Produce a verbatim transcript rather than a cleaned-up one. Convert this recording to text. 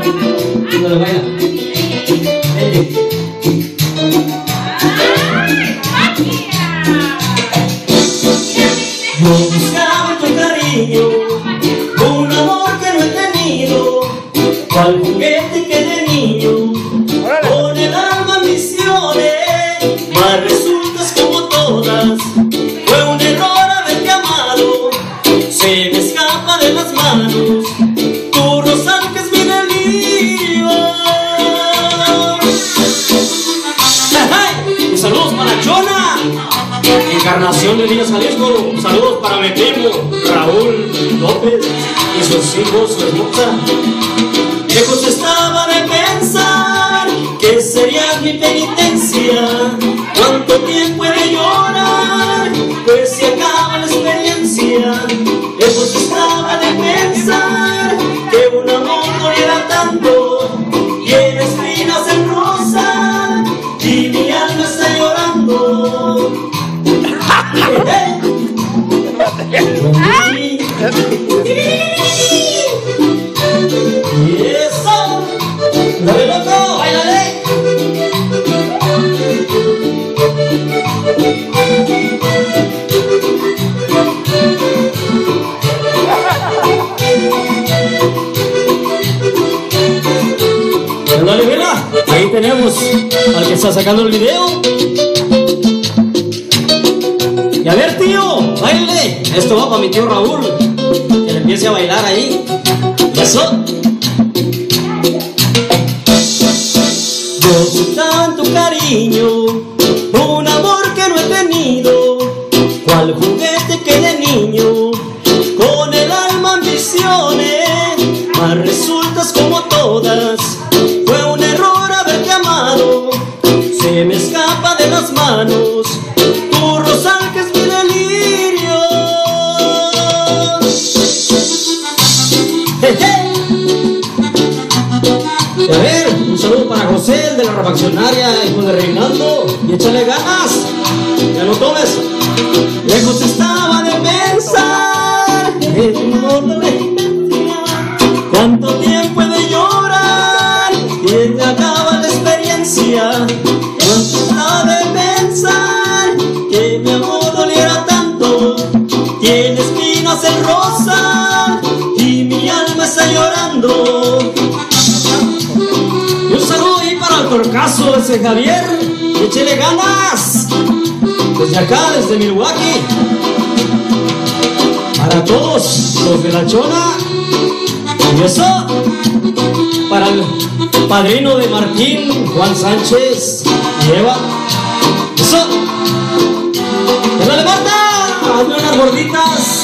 No le vaya. Yo buscaba tu cariño, un amor que no he tenido, cual juguete que de niño, con el alma ambiciones, mas resultas como todas. Fue un error haberte amado, se me escapa de las manos, tu rosal que es mi delirio. ¡Ay! Saludos para Chona, Encarnación de Villa Jalisco. Saludos para mi primo Raúl López y sus hijos, su esposa. Lejos estaba de pensar que sería mi penitencia. Cuánto tiempo he de llorar, pues se acaba la experiencia. Lejos estaba de pensar que un amor doliera tanto, tiene espinas en rosa y mi alma está llorando. Y eso, dale loco, bailale. Dale, vela, ahí tenemos al que está sacando el video. Y a ver, tío, baile. Esto va para mi tío Raúl, que le empiece a bailar ahí. Eso. Yo buscaba en tu cariño un amor que no he tenido, cual juguete que de niño, con el alma ambiciones, mas resultas como todas. Fue un error haberte amado, se me escapa de las manos, tu rosal que es mi delirio. Y a ver, un saludo para José, el de la refaccionaria, hijo de Reinaldo, y échale ganas, ya no tomes. Lejos estaba de pensar que tu amor no me mentía. Cuánto tiempo he de llorar, que te acaba la experiencia. Lejos estaba de pensar que mi amor doliera tanto, tiene espinas en rosa y mi alma está llorando. Y un saludo ahí para el torcazo ese Javier, échele ganas, desde acá, desde Milwaukee, para todos los de la Chona. Y eso, para el padrino de Martín, Juan Sánchez y Eva. Eso, ¡que la levanta! Hazme unas gorditas.